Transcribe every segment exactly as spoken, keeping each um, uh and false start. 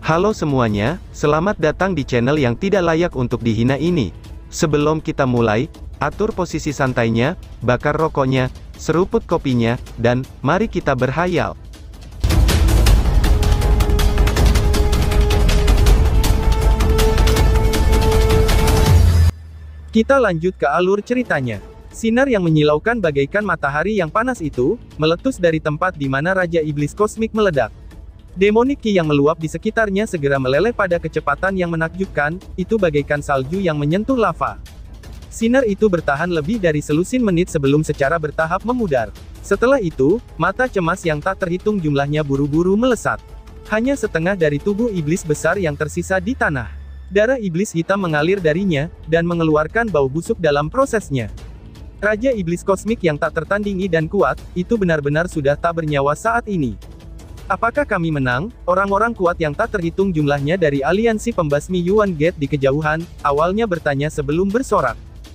Halo semuanya, selamat datang di channel yang tidak layak untuk dihina ini. Sebelum kita mulai, atur posisi santainya, bakar rokoknya, seruput kopinya, dan mari kita berhayal. Kita lanjut ke alur ceritanya. Sinar yang menyilaukan bagaikan matahari yang panas itu, meletus dari tempat di mana Raja Iblis Kosmik meledak. Demonic Ki yang meluap di sekitarnya segera meleleh pada kecepatan yang menakjubkan, itu bagaikan salju yang menyentuh lava. Sinar itu bertahan lebih dari selusin menit sebelum secara bertahap memudar. Setelah itu, mata cemas yang tak terhitung jumlahnya buru-buru melesat. Hanya setengah dari tubuh iblis besar yang tersisa di tanah. Darah iblis hitam mengalir darinya, dan mengeluarkan bau busuk dalam prosesnya. Raja Iblis Kosmik yang tak tertandingi dan kuat, itu benar-benar sudah tak bernyawa saat ini. Apakah kami menang? Orang-orang kuat yang tak terhitung jumlahnya dari aliansi pembasmi Yuan Gate di kejauhan, awalnya bertanya sebelum bersorak.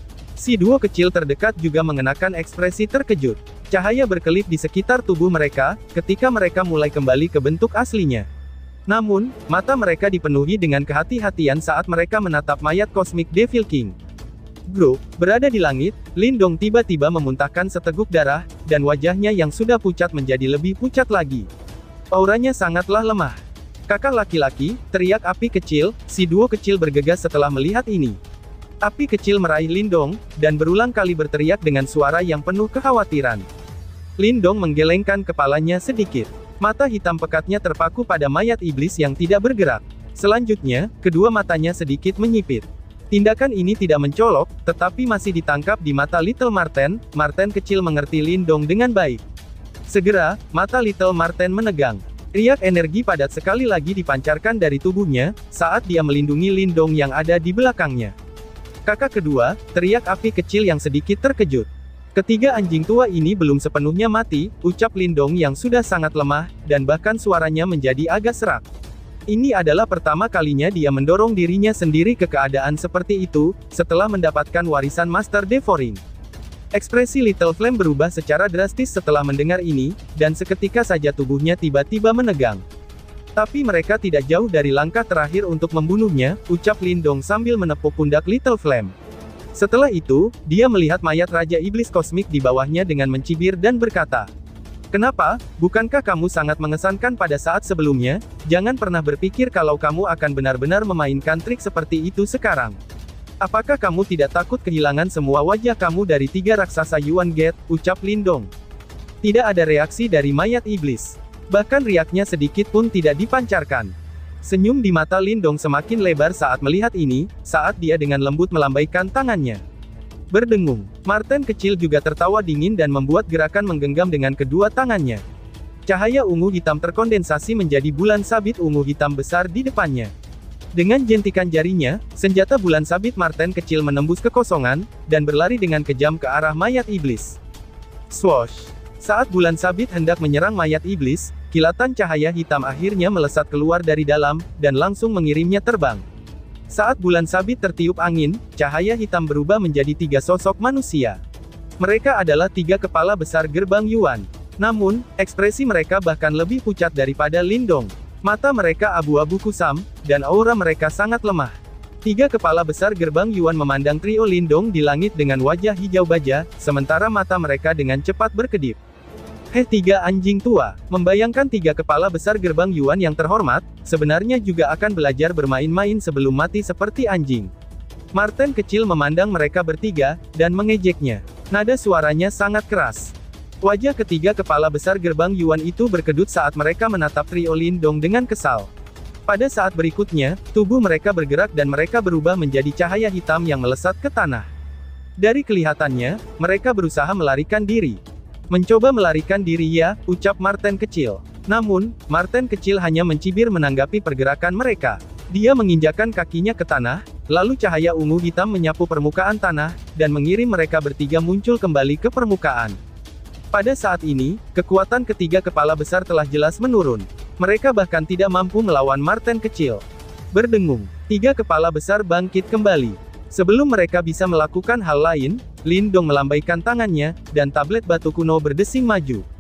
Si duo kecil terdekat juga mengenakan ekspresi terkejut. Cahaya berkelip di sekitar tubuh mereka, ketika mereka mulai kembali ke bentuk aslinya. Namun, mata mereka dipenuhi dengan kehati-hatian saat mereka menatap mayat kosmik Devil King. Bro, berada di langit, Lin Dong tiba-tiba memuntahkan seteguk darah, dan wajahnya yang sudah pucat menjadi lebih pucat lagi. Auranya sangatlah lemah. Kakak laki-laki, teriak api kecil, si duo kecil bergegas setelah melihat ini. Api kecil meraih Lin Dong, dan berulang kali berteriak dengan suara yang penuh kekhawatiran. Lin Dong menggelengkan kepalanya sedikit. Mata hitam pekatnya terpaku pada mayat iblis yang tidak bergerak. Selanjutnya, kedua matanya sedikit menyipit. Tindakan ini tidak mencolok, tetapi masih ditangkap di mata Little Marten. Marten kecil mengerti Lin Dong dengan baik. Segera, mata Little Marten menegang. Riak energi padat sekali lagi dipancarkan dari tubuhnya, saat dia melindungi Lin Dong yang ada di belakangnya. Kakak kedua, teriak api kecil yang sedikit terkejut. Ketiga anjing tua ini belum sepenuhnya mati, ucap Lin Dong yang sudah sangat lemah, dan bahkan suaranya menjadi agak serak. Ini adalah pertama kalinya dia mendorong dirinya sendiri ke keadaan seperti itu, setelah mendapatkan warisan Master Devouring. Ekspresi Little Flame berubah secara drastis setelah mendengar ini, dan seketika saja tubuhnya tiba-tiba menegang. Tapi mereka tidak jauh dari langkah terakhir untuk membunuhnya, ucap Lin Dong sambil menepuk pundak Little Flame. Setelah itu, dia melihat mayat Raja Iblis Kosmik di bawahnya dengan mencibir dan berkata, "Kenapa? Bukankah kamu sangat mengesankan pada saat sebelumnya? Jangan pernah berpikir kalau kamu akan benar-benar memainkan trik seperti itu sekarang. Apakah kamu tidak takut kehilangan semua wajah kamu dari tiga raksasa Yuan Gate?" ucap Lin Dong. Tidak ada reaksi dari mayat iblis. Bahkan riaknya sedikit pun tidak dipancarkan. Senyum di mata Lin Dong semakin lebar saat melihat ini, saat dia dengan lembut melambaikan tangannya. Berdengung, Marten kecil juga tertawa dingin dan membuat gerakan menggenggam dengan kedua tangannya. Cahaya ungu hitam terkondensasi menjadi bulan sabit ungu hitam besar di depannya. Dengan jentikan jarinya, senjata bulan sabit Marten kecil menembus kekosongan, dan berlari dengan kejam ke arah mayat iblis. Swoosh! Saat bulan sabit hendak menyerang mayat iblis, kilatan cahaya hitam akhirnya melesat keluar dari dalam, dan langsung mengirimnya terbang. Saat bulan sabit tertiup angin, cahaya hitam berubah menjadi tiga sosok manusia. Mereka adalah tiga kepala besar gerbang Yuan. Namun, ekspresi mereka bahkan lebih pucat daripada Lin Dong. Mata mereka abu-abu kusam, dan aura mereka sangat lemah. Tiga kepala besar gerbang Yuan memandang trio Lin Dong di langit dengan wajah hijau baja, sementara mata mereka dengan cepat berkedip. Heh tiga anjing tua, membayangkan tiga kepala besar gerbang Yuan yang terhormat, sebenarnya juga akan belajar bermain-main sebelum mati seperti anjing. Marten kecil memandang mereka bertiga, dan mengejeknya. Nada suaranya sangat keras. Wajah ketiga kepala besar gerbang Yuan itu berkedut saat mereka menatap trio Lin Dong dengan kesal. Pada saat berikutnya, tubuh mereka bergerak dan mereka berubah menjadi cahaya hitam yang melesat ke tanah. Dari kelihatannya, mereka berusaha melarikan diri. Mencoba melarikan diri ya, ucap Marten kecil. Namun, Marten kecil hanya mencibir menanggapi pergerakan mereka. Dia menginjakkan kakinya ke tanah, lalu cahaya ungu hitam menyapu permukaan tanah, dan mengirim mereka bertiga muncul kembali ke permukaan. Pada saat ini, kekuatan ketiga kepala besar telah jelas menurun. Mereka bahkan tidak mampu melawan Marten kecil. Berdengung, tiga kepala besar bangkit kembali. Sebelum mereka bisa melakukan hal lain, Lin Dong melambaikan tangannya, dan tablet batu kuno berdesing maju.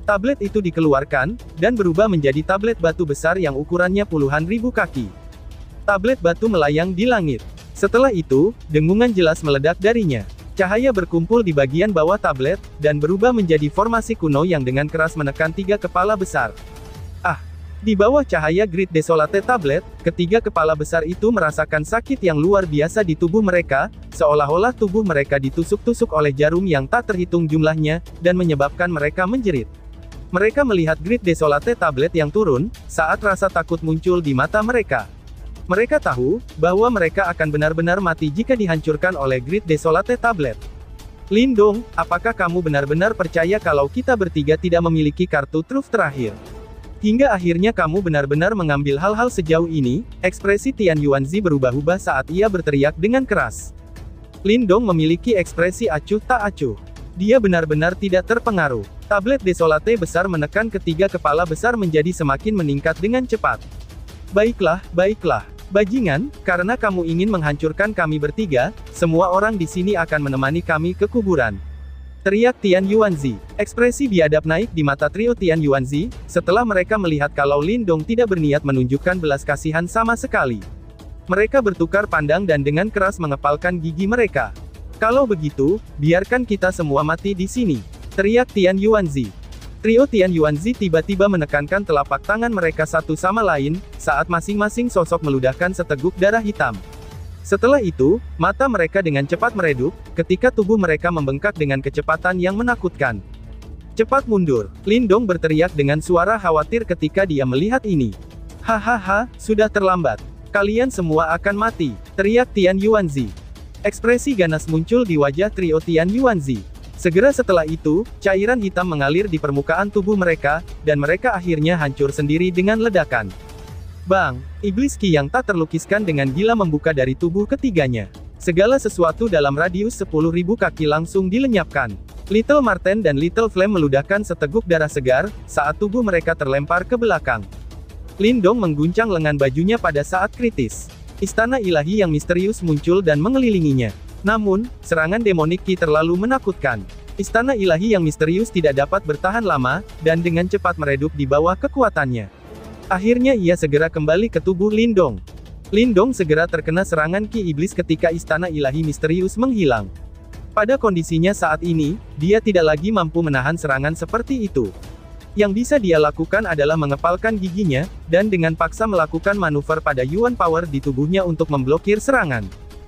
Tablet itu dikeluarkan, dan berubah menjadi tablet batu besar yang ukurannya puluhan ribu kaki. Tablet batu melayang di langit. Setelah itu, dengungan jelas meledak darinya. Cahaya berkumpul di bagian bawah tablet, dan berubah menjadi formasi kuno yang dengan keras menekan tiga kepala besar. Ah! Di bawah cahaya Great Desolate Tablet, ketiga kepala besar itu merasakan sakit yang luar biasa di tubuh mereka, seolah-olah tubuh mereka ditusuk-tusuk oleh jarum yang tak terhitung jumlahnya, dan menyebabkan mereka menjerit. Mereka melihat Great Desolate Tablet yang turun, saat rasa takut muncul di mata mereka. Mereka tahu, bahwa mereka akan benar-benar mati jika dihancurkan oleh Great Desolate Tablet. Lindong, apakah kamu benar-benar percaya kalau kita bertiga tidak memiliki kartu truf terakhir? Hingga akhirnya kamu benar-benar mengambil hal-hal sejauh ini, ekspresi Tian Yuanzi berubah-ubah saat ia berteriak dengan keras. Lindong memiliki ekspresi acuh tak acuh. Dia benar-benar tidak terpengaruh. Tablet Desolate besar menekan ketiga kepala besar menjadi semakin meningkat dengan cepat. Baiklah, baiklah. Bajingan, karena kamu ingin menghancurkan kami bertiga, semua orang di sini akan menemani kami ke kuburan. Teriak Tian Yuanzi. Ekspresi biadab naik di mata trio Tian Yuanzi, setelah mereka melihat kalau Lindong tidak berniat menunjukkan belas kasihan sama sekali. Mereka bertukar pandang dan dengan keras mengepalkan gigi mereka. Kalau begitu, biarkan kita semua mati di sini. Teriak Tian Yuanzi. Trio Tian Yuanzi tiba-tiba menekankan telapak tangan mereka satu sama lain, saat masing-masing sosok meludahkan seteguk darah hitam. Setelah itu, mata mereka dengan cepat meredup, ketika tubuh mereka membengkak dengan kecepatan yang menakutkan. Cepat mundur, Lindong berteriak dengan suara khawatir ketika dia melihat ini. Hahaha, sudah terlambat. Kalian semua akan mati, teriak Tian Yuanzi. Ekspresi ganas muncul di wajah trio Tian Yuanzi. Segera setelah itu, cairan hitam mengalir di permukaan tubuh mereka, dan mereka akhirnya hancur sendiri dengan ledakan. Bang! Iblis Ki yang tak terlukiskan dengan gila membuka dari tubuh ketiganya. Segala sesuatu dalam radius sepuluh ribu kaki langsung dilenyapkan. Little Marten dan Little Flame meludahkan seteguk darah segar, saat tubuh mereka terlempar ke belakang. Lindong mengguncang lengan bajunya pada saat kritis. Istana ilahi yang misterius muncul dan mengelilinginya. Namun, serangan demonik Ki terlalu menakutkan. Istana ilahi yang misterius tidak dapat bertahan lama, dan dengan cepat meredup di bawah kekuatannya. Akhirnya ia segera kembali ke tubuh Lindong. Lindong segera terkena serangan Ki Iblis ketika istana ilahi misterius menghilang. Pada kondisinya saat ini, dia tidak lagi mampu menahan serangan seperti itu. Yang bisa dia lakukan adalah mengepalkan giginya, dan dengan paksa melakukan manuver pada Yuan Power di tubuhnya untuk memblokir serangan.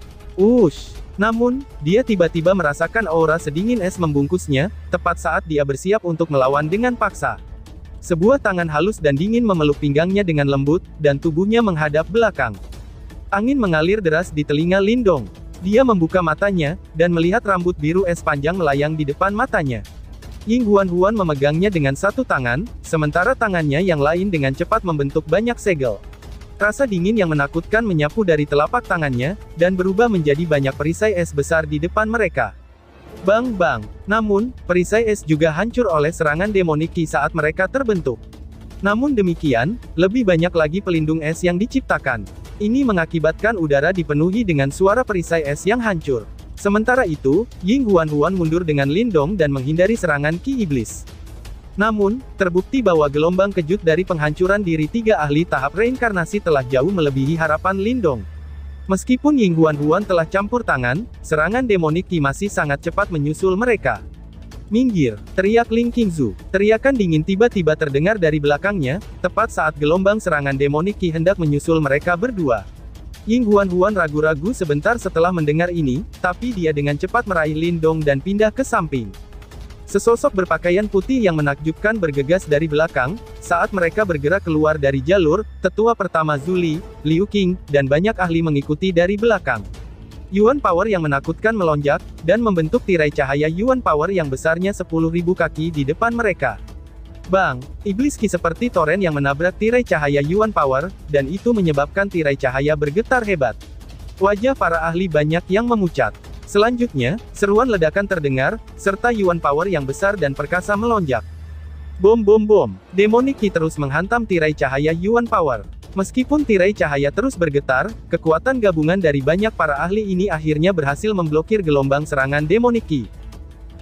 Ush! Namun, dia tiba-tiba merasakan aura sedingin es membungkusnya, tepat saat dia bersiap untuk melawan dengan paksa. Sebuah tangan halus dan dingin memeluk pinggangnya dengan lembut, dan tubuhnya menghadap belakang. Angin mengalir deras di telinga Lindong. Dia membuka matanya, dan melihat rambut biru es panjang melayang di depan matanya. Ying Huan-Huan memegangnya dengan satu tangan, sementara tangannya yang lain dengan cepat membentuk banyak segel. Rasa dingin yang menakutkan menyapu dari telapak tangannya, dan berubah menjadi banyak perisai es besar di depan mereka. Bang-bang! Namun, perisai es juga hancur oleh serangan demonik Ki saat mereka terbentuk. Namun demikian, lebih banyak lagi pelindung es yang diciptakan. Ini mengakibatkan udara dipenuhi dengan suara perisai es yang hancur. Sementara itu, Ying Huan-Huan mundur dengan Lindong dan menghindari serangan Ki Iblis. Namun, terbukti bahwa gelombang kejut dari penghancuran diri tiga ahli tahap reinkarnasi telah jauh melebihi harapan Lindong. Meskipun Ying Huan-Huan telah campur tangan, serangan demonik Ki masih sangat cepat menyusul mereka. Minggir! Teriak Ling Qingzu. Teriakan dingin tiba-tiba terdengar dari belakangnya, tepat saat gelombang serangan demonik Ki hendak menyusul mereka berdua. Ying Huan-Huan ragu-ragu sebentar setelah mendengar ini, tapi dia dengan cepat meraih Lindong dan pindah ke samping. Sesosok berpakaian putih yang menakjubkan bergegas dari belakang, saat mereka bergerak keluar dari jalur, tetua pertama Zuli, Liu Qing, dan banyak ahli mengikuti dari belakang. Yuan Power yang menakutkan melonjak, dan membentuk tirai cahaya Yuan Power yang besarnya sepuluh ribu kaki di depan mereka. Bang! Iblis Ki seperti toren yang menabrak tirai cahaya Yuan Power, dan itu menyebabkan tirai cahaya bergetar hebat. Wajah para ahli banyak yang memucat. Selanjutnya, seruan ledakan terdengar, serta Yuan Power yang besar dan perkasa melonjak. Bom bom bom! Demonik Ki terus menghantam tirai cahaya Yuan Power. Meskipun tirai cahaya terus bergetar, kekuatan gabungan dari banyak para ahli ini akhirnya berhasil memblokir gelombang serangan demonik Ki.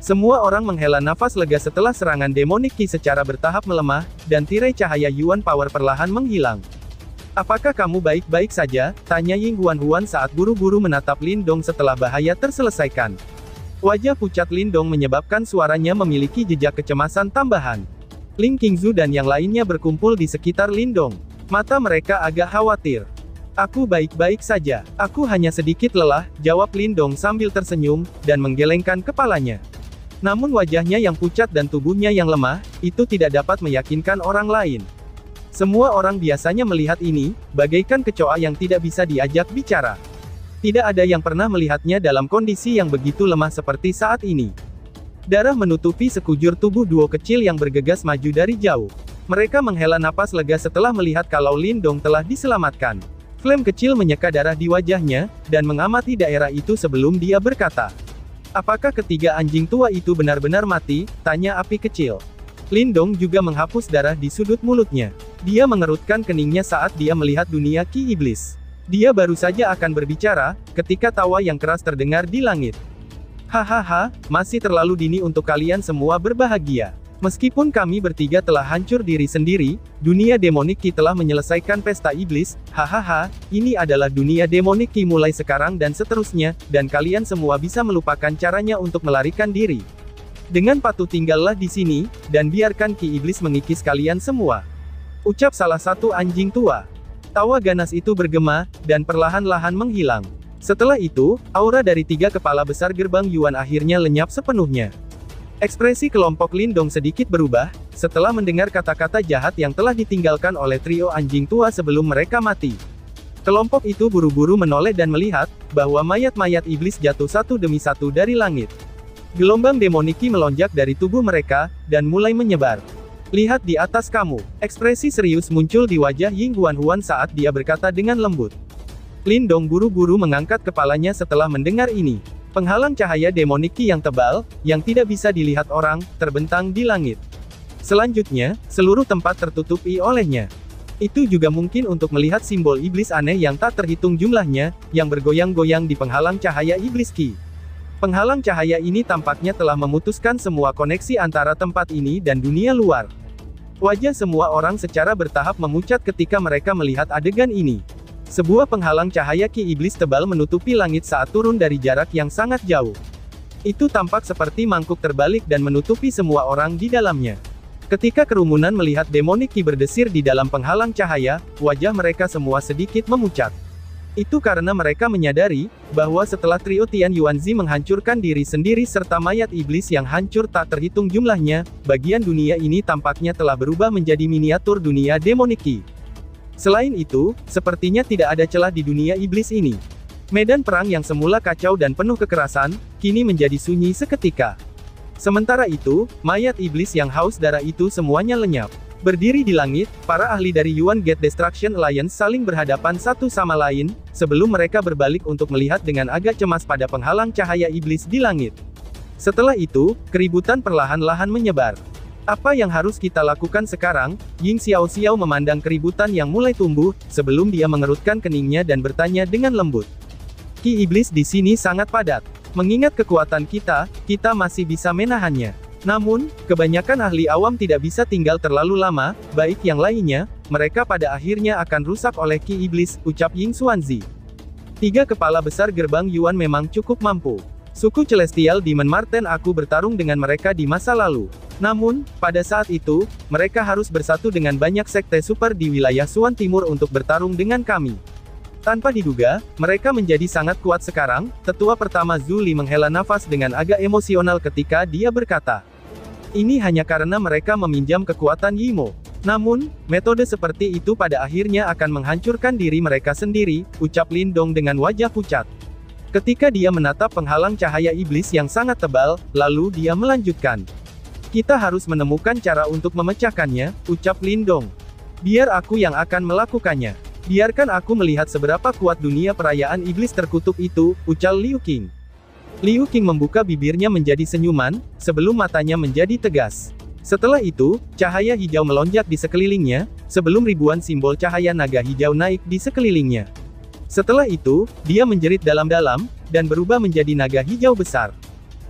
Semua orang menghela nafas lega setelah serangan Demonic Ki secara bertahap melemah, dan tirai cahaya Yuan Power perlahan menghilang. "Apakah kamu baik-baik saja?" tanya Ying Huan-Huan saat buru-buru menatap Lindong setelah bahaya terselesaikan. Wajah pucat Lindong menyebabkan suaranya memiliki jejak kecemasan tambahan. Ling Qingzu dan yang lainnya berkumpul di sekitar Lindong. Mata mereka agak khawatir. "Aku baik-baik saja. Aku hanya sedikit lelah," jawab Lindong sambil tersenyum, dan menggelengkan kepalanya. Namun wajahnya yang pucat dan tubuhnya yang lemah, itu tidak dapat meyakinkan orang lain. Semua orang biasanya melihat ini, bagaikan kecoa yang tidak bisa diajak bicara. Tidak ada yang pernah melihatnya dalam kondisi yang begitu lemah seperti saat ini. Darah menutupi sekujur tubuh duo kecil yang bergegas maju dari jauh. Mereka menghela napas lega setelah melihat kalau Lindong telah diselamatkan. Flame kecil menyeka darah di wajahnya, dan mengamati daerah itu sebelum dia berkata, "Apakah ketiga anjing tua itu benar-benar mati?" tanya api kecil. Lindong juga menghapus darah di sudut mulutnya. Dia mengerutkan keningnya saat dia melihat dunia Ki Iblis. Dia baru saja akan berbicara, ketika tawa yang keras terdengar di langit. "Hahaha, masih terlalu dini untuk kalian semua berbahagia. Meskipun kami bertiga telah hancur diri sendiri, dunia Demonic Ki telah menyelesaikan pesta iblis, hahaha, ini adalah dunia Demonic Ki mulai sekarang dan seterusnya, dan kalian semua bisa melupakan caranya untuk melarikan diri. Dengan patuh tinggallah di sini, dan biarkan Ki Iblis mengikis kalian semua," ucap salah satu anjing tua. Tawa ganas itu bergema, dan perlahan-lahan menghilang. Setelah itu, aura dari tiga kepala besar gerbang Yuan akhirnya lenyap sepenuhnya. Ekspresi kelompok Lindong sedikit berubah, setelah mendengar kata-kata jahat yang telah ditinggalkan oleh trio anjing tua sebelum mereka mati. Kelompok itu buru-buru menoleh dan melihat, bahwa mayat-mayat iblis jatuh satu demi satu dari langit. Gelombang Demonic Ki melonjak dari tubuh mereka, dan mulai menyebar. "Lihat di atas kamu." Ekspresi serius muncul di wajah Ying Huan-Huan saat dia berkata dengan lembut. Lindong buru-buru mengangkat kepalanya setelah mendengar ini. Penghalang cahaya Demonic Ki yang tebal, yang tidak bisa dilihat orang, terbentang di langit. Selanjutnya, seluruh tempat tertutupi olehnya. Itu juga mungkin untuk melihat simbol iblis aneh yang tak terhitung jumlahnya, yang bergoyang-goyang di penghalang cahaya iblis Ki. Penghalang cahaya ini tampaknya telah memutuskan semua koneksi antara tempat ini dan dunia luar. Wajah semua orang secara bertahap memucat ketika mereka melihat adegan ini. Sebuah penghalang cahaya Ki Iblis tebal menutupi langit saat turun dari jarak yang sangat jauh. Itu tampak seperti mangkuk terbalik dan menutupi semua orang di dalamnya. Ketika kerumunan melihat Demonic Ki berdesir di dalam penghalang cahaya, wajah mereka semua sedikit memucat. Itu karena mereka menyadari, bahwa setelah trio Tian Yuanzi menghancurkan diri sendiri serta mayat iblis yang hancur tak terhitung jumlahnya, bagian dunia ini tampaknya telah berubah menjadi miniatur dunia Demonic Ki. Selain itu, sepertinya tidak ada celah di dunia iblis ini. Medan perang yang semula kacau dan penuh kekerasan, kini menjadi sunyi seketika. Sementara itu, mayat iblis yang haus darah itu semuanya lenyap. Berdiri di langit, para ahli dari Yuan Gate Destruction Alliance saling berhadapan satu sama lain, sebelum mereka berbalik untuk melihat dengan agak cemas pada penghalang cahaya iblis di langit. Setelah itu, keributan perlahan-lahan menyebar. "Apa yang harus kita lakukan sekarang?" Ying Xiao-Xiao memandang keributan yang mulai tumbuh, sebelum dia mengerutkan keningnya dan bertanya dengan lembut. "Ki iblis di sini sangat padat. Mengingat kekuatan kita, kita masih bisa menahannya. Namun, kebanyakan ahli awam tidak bisa tinggal terlalu lama, baik yang lainnya, mereka pada akhirnya akan rusak oleh Ki iblis," ucap Ying Xuanzi. Tiga kepala besar gerbang Yuan memang cukup mampu. Suku Celestial Demon Marten aku bertarung dengan mereka di masa lalu. Namun, pada saat itu, mereka harus bersatu dengan banyak sekte super di wilayah Suan Timur untuk bertarung dengan kami. Tanpa diduga, mereka menjadi sangat kuat sekarang. Tetua pertama Zhu Li menghela nafas dengan agak emosional ketika dia berkata, "Ini hanya karena mereka meminjam kekuatan Yimo. Namun, metode seperti itu pada akhirnya akan menghancurkan diri mereka sendiri," ucap Lindong dengan wajah pucat. Ketika dia menatap penghalang cahaya iblis yang sangat tebal, lalu dia melanjutkan. "Kita harus menemukan cara untuk memecahkannya," ucap Lindong. "Biar aku yang akan melakukannya. Biarkan aku melihat seberapa kuat dunia perayaan iblis terkutuk itu," ucal Liu Qing. Liu Qing membuka bibirnya menjadi senyuman, sebelum matanya menjadi tegas. Setelah itu, cahaya hijau melonjak di sekelilingnya, sebelum ribuan simbol cahaya naga hijau naik di sekelilingnya. Setelah itu, dia menjerit dalam-dalam, dan berubah menjadi naga hijau besar.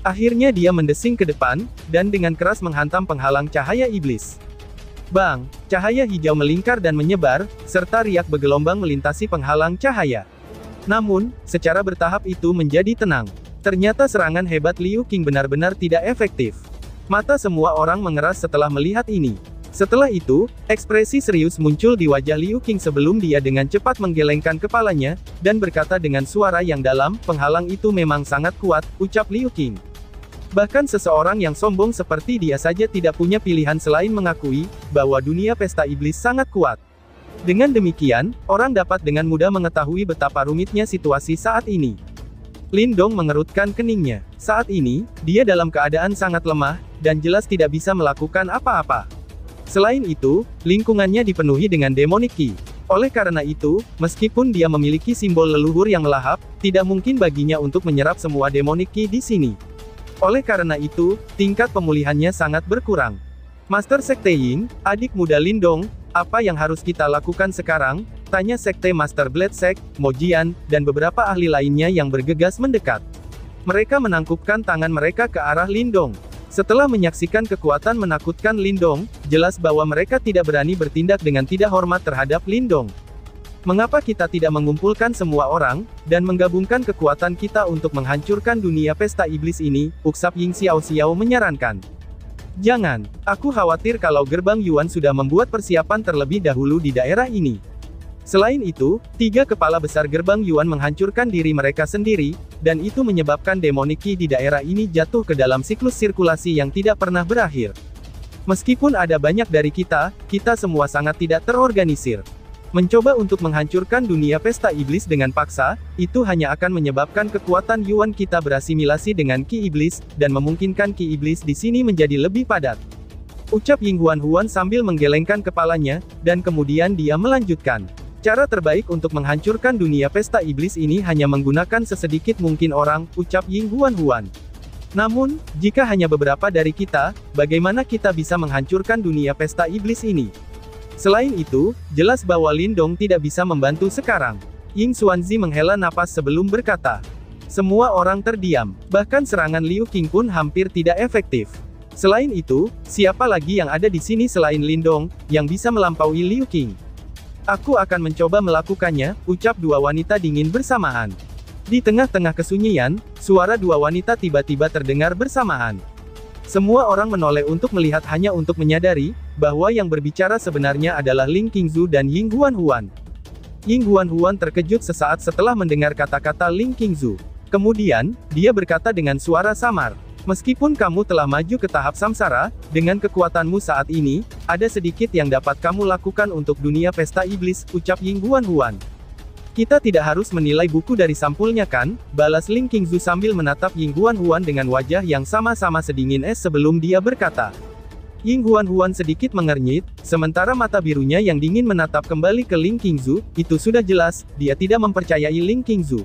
Akhirnya dia mendesing ke depan, dan dengan keras menghantam penghalang cahaya iblis. Bang! Cahaya hijau melingkar dan menyebar, serta riak bergelombang melintasi penghalang cahaya. Namun, secara bertahap itu menjadi tenang. Ternyata serangan hebat Liu Qing benar-benar tidak efektif. Mata semua orang mengeras setelah melihat ini. Setelah itu, ekspresi serius muncul di wajah Liu Qing sebelum dia dengan cepat menggelengkan kepalanya, dan berkata dengan suara yang dalam, penghalang itu memang sangat kuat, ucap Liu Qing. Bahkan seseorang yang sombong seperti dia saja tidak punya pilihan selain mengakui, bahwa dunia pesta iblis sangat kuat. Dengan demikian, orang dapat dengan mudah mengetahui betapa rumitnya situasi saat ini. Lin Dong mengerutkan keningnya. Saat ini, dia dalam keadaan sangat lemah, dan jelas tidak bisa melakukan apa-apa. Selain itu, lingkungannya dipenuhi dengan demonic qi. Oleh karena itu, meskipun dia memiliki simbol leluhur yang melahap, tidak mungkin baginya untuk menyerap semua demonic qi di sini. Oleh karena itu, tingkat pemulihannya sangat berkurang. Master Sekte Ying, adik muda Lin Dong, apa yang harus kita lakukan sekarang? Tanya Sekte Master Blade Sect, Mo Jian, dan beberapa ahli lainnya yang bergegas mendekat. Mereka menangkupkan tangan mereka ke arah Lin Dong. Setelah menyaksikan kekuatan menakutkan Lin Dong, jelas bahwa mereka tidak berani bertindak dengan tidak hormat terhadap Lin Dong. Mengapa kita tidak mengumpulkan semua orang, dan menggabungkan kekuatan kita untuk menghancurkan dunia pesta iblis ini, uksap Ying Xiao Xiao menyarankan. Jangan, aku khawatir kalau gerbang Yuan sudah membuat persiapan terlebih dahulu di daerah ini. Selain itu, tiga kepala besar gerbang Yuan menghancurkan diri mereka sendiri, dan itu menyebabkan demonic qi di daerah ini jatuh ke dalam siklus sirkulasi yang tidak pernah berakhir. Meskipun ada banyak dari kita, kita semua sangat tidak terorganisir. Mencoba untuk menghancurkan dunia pesta iblis dengan paksa, itu hanya akan menyebabkan kekuatan Yuan kita berasimilasi dengan Qi iblis, dan memungkinkan Qi iblis di sini menjadi lebih padat. Ucap Ying Huan Huan sambil menggelengkan kepalanya, dan kemudian dia melanjutkan. Cara terbaik untuk menghancurkan dunia pesta iblis ini hanya menggunakan sesedikit mungkin orang, ucap Ying Huan Huan. Namun, jika hanya beberapa dari kita, bagaimana kita bisa menghancurkan dunia pesta iblis ini? Selain itu, jelas bahwa Lin Dong tidak bisa membantu sekarang. Ying Xuanzi menghela napas sebelum berkata. Semua orang terdiam, bahkan serangan Liu Qing pun hampir tidak efektif. Selain itu, siapa lagi yang ada di sini selain Lin Dong, yang bisa melampaui Liu Qing? Aku akan mencoba melakukannya, ucap dua wanita dingin bersamaan. Di tengah-tengah kesunyian, suara dua wanita tiba-tiba terdengar bersamaan. Semua orang menoleh untuk melihat hanya untuk menyadari, bahwa yang berbicara sebenarnya adalah Ling Qingzu dan Ying Huan Huan. Ying Huan Huan terkejut sesaat setelah mendengar kata-kata Ling Qingzu. Kemudian, dia berkata dengan suara samar. Meskipun kamu telah maju ke tahap samsara, dengan kekuatanmu saat ini, ada sedikit yang dapat kamu lakukan untuk dunia pesta iblis, ucap Ying Huan Huan. Kita tidak harus menilai buku dari sampulnya kan, balas Ling Qingzu sambil menatap Ying Huan Huan dengan wajah yang sama-sama sedingin es sebelum dia berkata. Ying Huan Huan sedikit mengernyit, sementara mata birunya yang dingin menatap kembali ke Ling Qingzu, itu sudah jelas, dia tidak mempercayai Ling Qingzu.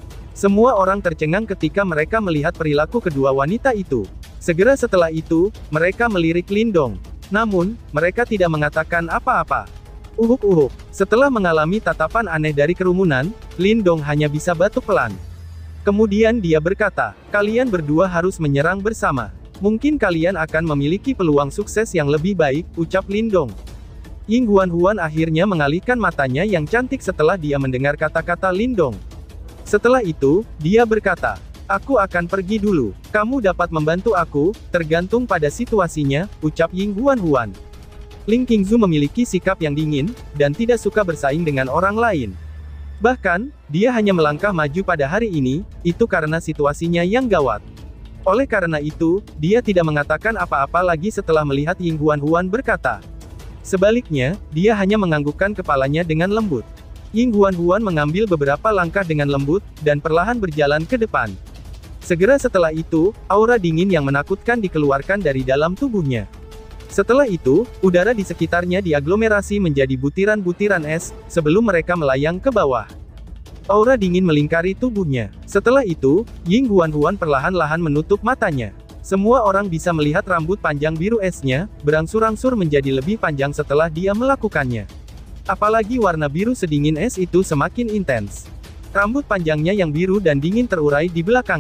Semua orang tercengang ketika mereka melihat perilaku kedua wanita itu. Segera setelah itu, mereka melirik Lin Dong. Namun, mereka tidak mengatakan apa-apa. Uhuk-uhuk. Setelah mengalami tatapan aneh dari kerumunan, Lin Dong hanya bisa batuk pelan. Kemudian dia berkata, kalian berdua harus menyerang bersama. Mungkin kalian akan memiliki peluang sukses yang lebih baik, ucap Lin Dong. Ying Huan Huan akhirnya mengalihkan matanya yang cantik setelah dia mendengar kata-kata Lin Dong. Setelah itu, dia berkata, aku akan pergi dulu. Kamu dapat membantu aku, tergantung pada situasinya, ucap Ying Huan Huan. Ling Qingzu memiliki sikap yang dingin, dan tidak suka bersaing dengan orang lain. Bahkan, dia hanya melangkah maju pada hari ini, itu karena situasinya yang gawat. Oleh karena itu, dia tidak mengatakan apa-apa lagi setelah melihat Ying Huan Huan berkata. Sebaliknya, dia hanya menganggukkan kepalanya dengan lembut. Ying Huan Huan mengambil beberapa langkah dengan lembut, dan perlahan berjalan ke depan. Segera setelah itu, aura dingin yang menakutkan dikeluarkan dari dalam tubuhnya. Setelah itu, udara di sekitarnya diaglomerasi menjadi butiran-butiran es, sebelum mereka melayang ke bawah. Aura dingin melingkari tubuhnya. Setelah itu, Ying Huan Huan perlahan-lahan menutup matanya. Semua orang bisa melihat rambut panjang biru esnya, berangsur-angsur menjadi lebih panjang setelah dia melakukannya. Apalagi warna biru sedingin es itu semakin intens. Rambut panjangnya yang biru dan dingin terurai di belakangnya.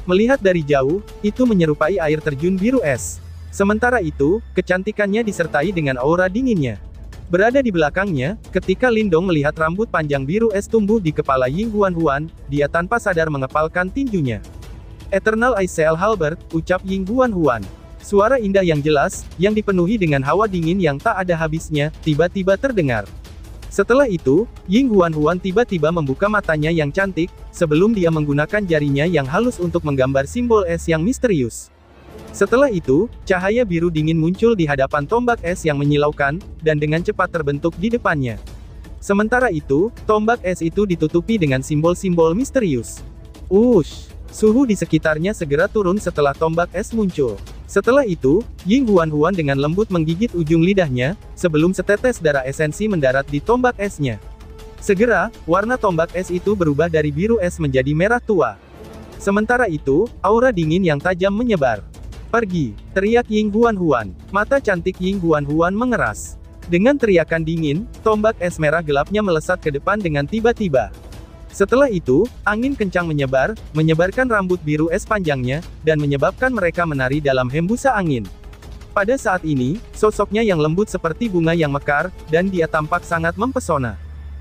Melihat dari jauh, itu menyerupai air terjun biru es. Sementara itu, kecantikannya disertai dengan aura dinginnya. Berada di belakangnya, ketika Lindong melihat rambut panjang biru es tumbuh di kepala Ying Huan-Huan, dia tanpa sadar mengepalkan tinjunya. Eternal Ice Seal Halberd, ucap Ying Huan-Huan. Suara indah yang jelas, yang dipenuhi dengan hawa dingin yang tak ada habisnya, tiba-tiba terdengar. Setelah itu, Ying Huan-Huan tiba-tiba membuka matanya yang cantik, sebelum dia menggunakan jarinya yang halus untuk menggambar simbol es yang misterius. Setelah itu, cahaya biru dingin muncul di hadapan tombak es yang menyilaukan, dan dengan cepat terbentuk di depannya. Sementara itu, tombak es itu ditutupi dengan simbol-simbol misterius. Ush! Suhu di sekitarnya segera turun setelah tombak es muncul. Setelah itu, Ying Huan-Huan dengan lembut menggigit ujung lidahnya, sebelum setetes darah esensi mendarat di tombak esnya. Segera, warna tombak es itu berubah dari biru es menjadi merah tua. Sementara itu, aura dingin yang tajam menyebar. Pergi! Teriak Ying Huan-Huan. Mata cantik Ying Huan-Huan mengeras. Dengan teriakan dingin, tombak es merah gelapnya melesat ke depan dengan tiba-tiba. Setelah itu, angin kencang menyebar, menyebarkan rambut biru es panjangnya, dan menyebabkan mereka menari dalam hembusa angin. Pada saat ini, sosoknya yang lembut seperti bunga yang mekar, dan dia tampak sangat mempesona.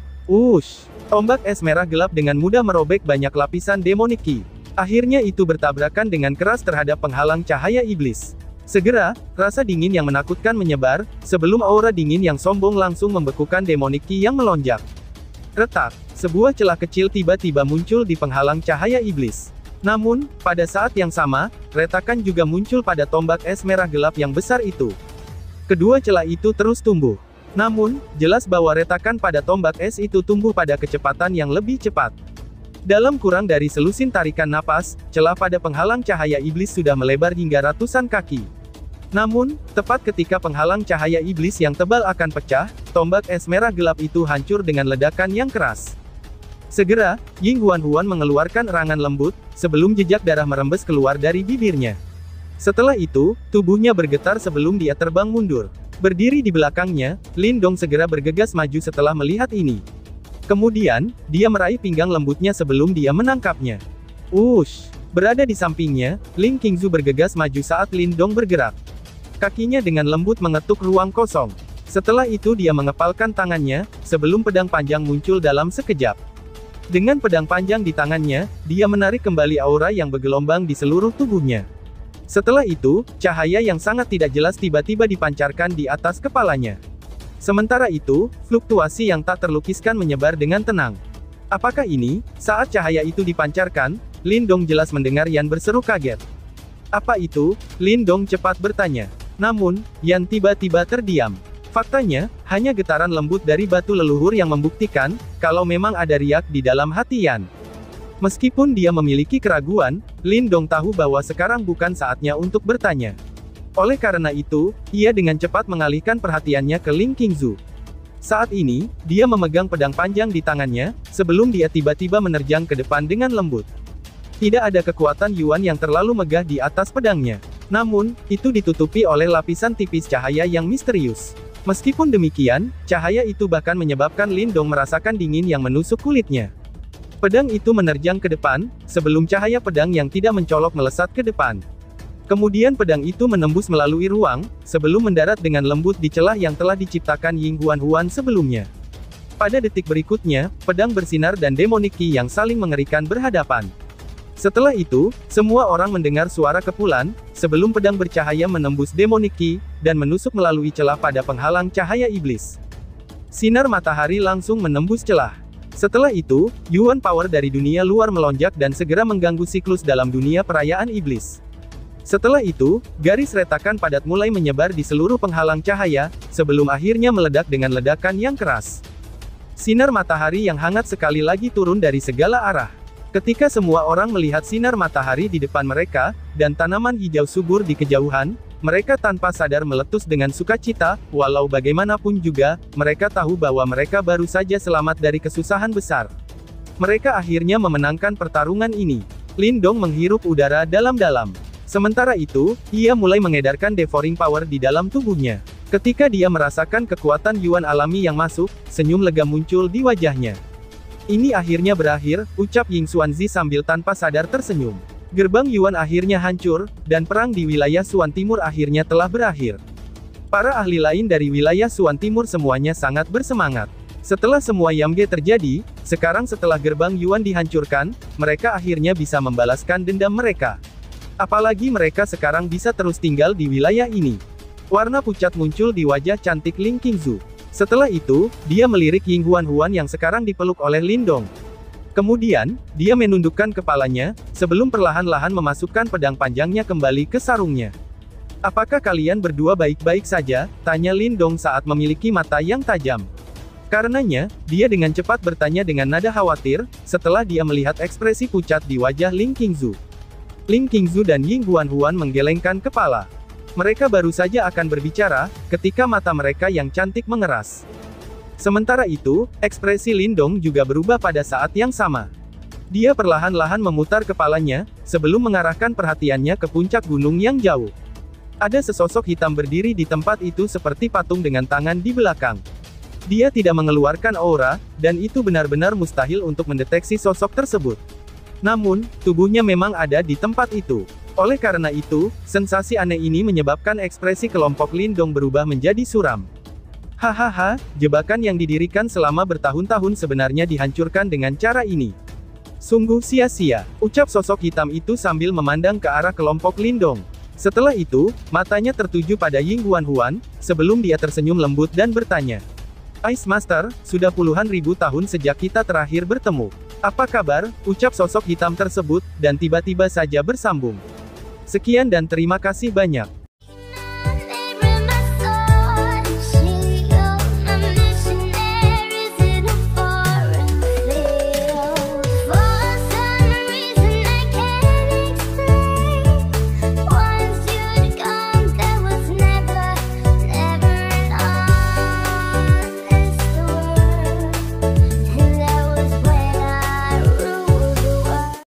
Ush! Tombak es merah gelap dengan mudah merobek banyak lapisan Demonic Ki. Akhirnya itu bertabrakan dengan keras terhadap penghalang cahaya iblis. Segera, rasa dingin yang menakutkan menyebar, sebelum aura dingin yang sombong langsung membekukan Demonic Ki yang melonjak. Retak! Sebuah celah kecil tiba-tiba muncul di penghalang cahaya iblis. Namun, pada saat yang sama, retakan juga muncul pada tombak es merah gelap yang besar itu. Kedua celah itu terus tumbuh. Namun, jelas bahwa retakan pada tombak es itu tumbuh pada kecepatan yang lebih cepat. Dalam kurang dari selusin tarikan napas, celah pada penghalang cahaya iblis sudah melebar hingga ratusan kaki. Namun, tepat ketika penghalang cahaya iblis yang tebal akan pecah, tombak es merah gelap itu hancur dengan ledakan yang keras. Segera, Ying Huan-Huan mengeluarkan erangan lembut, sebelum jejak darah merembes keluar dari bibirnya. Setelah itu, tubuhnya bergetar sebelum dia terbang mundur. Berdiri di belakangnya, Lindong segera bergegas maju setelah melihat ini. Kemudian, dia meraih pinggang lembutnya sebelum dia menangkapnya. Ush! Berada di sampingnya, Ling Qingzu bergegas maju saat Lindong bergerak. Kakinya dengan lembut mengetuk ruang kosong. Setelah itu dia mengepalkan tangannya, sebelum pedang panjang muncul dalam sekejap. Dengan pedang panjang di tangannya, dia menarik kembali aura yang bergelombang di seluruh tubuhnya. Setelah itu, cahaya yang sangat tidak jelas tiba-tiba dipancarkan di atas kepalanya. Sementara itu, fluktuasi yang tak terlukiskan menyebar dengan tenang. Apakah ini? Saat cahaya itu dipancarkan, Lindong jelas mendengar Yan berseru kaget. Apa itu? Lindong cepat bertanya. Namun, Yan tiba-tiba terdiam. Faktanya, hanya getaran lembut dari batu leluhur yang membuktikan, kalau memang ada riak di dalam hati Yan. Meskipun dia memiliki keraguan, Lindong tahu bahwa sekarang bukan saatnya untuk bertanya. Oleh karena itu, ia dengan cepat mengalihkan perhatiannya ke Ling Qingzu. Saat ini, dia memegang pedang panjang di tangannya, sebelum dia tiba-tiba menerjang ke depan dengan lembut. Tidak ada kekuatan Yuan yang terlalu megah di atas pedangnya. Namun, itu ditutupi oleh lapisan tipis cahaya yang misterius. Meskipun demikian, cahaya itu bahkan menyebabkan Lindong merasakan dingin yang menusuk kulitnya. Pedang itu menerjang ke depan, sebelum cahaya pedang yang tidak mencolok melesat ke depan. Kemudian pedang itu menembus melalui ruang, sebelum mendarat dengan lembut di celah yang telah diciptakan Ying Huan-Huan sebelumnya. Pada detik berikutnya, pedang bersinar dan Demonic Ki yang saling mengerikan berhadapan. Setelah itu, semua orang mendengar suara kepulan, sebelum pedang bercahaya menembus Demonic Ki, dan menusuk melalui celah pada penghalang cahaya iblis. Sinar matahari langsung menembus celah. Setelah itu, Yuan power dari dunia luar melonjak dan segera mengganggu siklus dalam dunia perayaan iblis. Setelah itu, garis retakan padat mulai menyebar di seluruh penghalang cahaya, sebelum akhirnya meledak dengan ledakan yang keras. Sinar matahari yang hangat sekali lagi turun dari segala arah. Ketika semua orang melihat sinar matahari di depan mereka, dan tanaman hijau subur di kejauhan, mereka tanpa sadar meletus dengan sukacita, walau bagaimanapun juga, mereka tahu bahwa mereka baru saja selamat dari kesusahan besar. Mereka akhirnya memenangkan pertarungan ini. Lindong menghirup udara dalam-dalam. Sementara itu, ia mulai mengedarkan devouring power di dalam tubuhnya. Ketika dia merasakan kekuatan Yuan alami yang masuk, senyum lega muncul di wajahnya. Ini akhirnya berakhir, ucap Ying Xuanzi sambil tanpa sadar tersenyum. Gerbang Yuan akhirnya hancur, dan perang di wilayah Suan Timur akhirnya telah berakhir. Para ahli lain dari wilayah Suan Timur semuanya sangat bersemangat. Setelah semua Yamge terjadi, sekarang setelah gerbang Yuan dihancurkan, mereka akhirnya bisa membalaskan dendam mereka. Apalagi mereka sekarang bisa terus tinggal di wilayah ini. Warna pucat muncul di wajah cantik Ling Qingzu. Setelah itu, dia melirik Ying Huan-Huan yang sekarang dipeluk oleh Lindong. Kemudian, dia menundukkan kepalanya, sebelum perlahan-lahan memasukkan pedang panjangnya kembali ke sarungnya. "Apakah kalian berdua baik-baik saja?" tanya Lindong saat memiliki mata yang tajam. Karenanya, dia dengan cepat bertanya dengan nada khawatir, setelah dia melihat ekspresi pucat di wajah Ling Qingzu. Ling Qingzu dan Ying Huan-Huan menggelengkan kepala. Mereka baru saja akan berbicara, ketika mata mereka yang cantik mengeras. Sementara itu, ekspresi Lindong juga berubah pada saat yang sama. Dia perlahan-lahan memutar kepalanya, sebelum mengarahkan perhatiannya ke puncak gunung yang jauh. Ada sesosok hitam berdiri di tempat itu seperti patung dengan tangan di belakang. Dia tidak mengeluarkan aura, dan itu benar-benar mustahil untuk mendeteksi sosok tersebut. Namun, tubuhnya memang ada di tempat itu. Oleh karena itu, sensasi aneh ini menyebabkan ekspresi kelompok Lindong berubah menjadi suram. Hahaha, jebakan yang didirikan selama bertahun-tahun sebenarnya dihancurkan dengan cara ini. Sungguh sia-sia, ucap sosok hitam itu sambil memandang ke arah kelompok Lindong. Setelah itu, matanya tertuju pada Ying Huan-Huan, sebelum dia tersenyum lembut dan bertanya. "Ice Master, sudah puluhan ribu tahun sejak kita terakhir bertemu. Apa kabar?" ucap sosok hitam tersebut, dan tiba-tiba saja bersambung. "Sekian dan terima kasih banyak."